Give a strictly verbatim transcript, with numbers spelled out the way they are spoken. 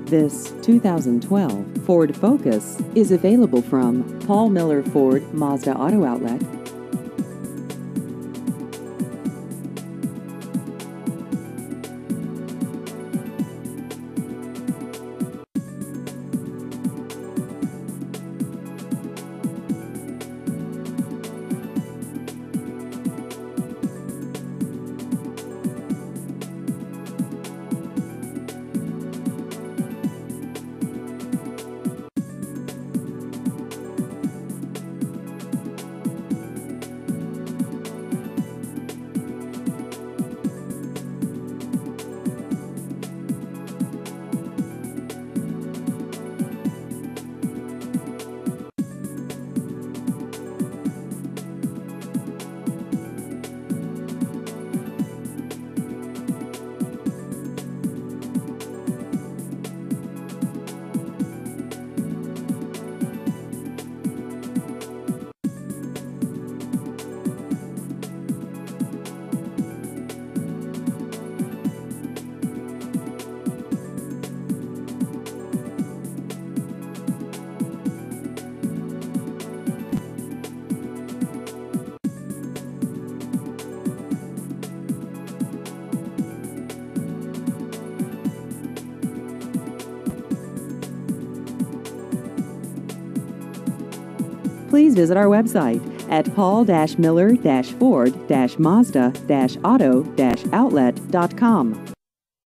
This two thousand twelve Ford Focus is available from Paul Miller Ford Mazda Auto Outlet. Please visit our website at paul miller ford mazda auto outlet dot com.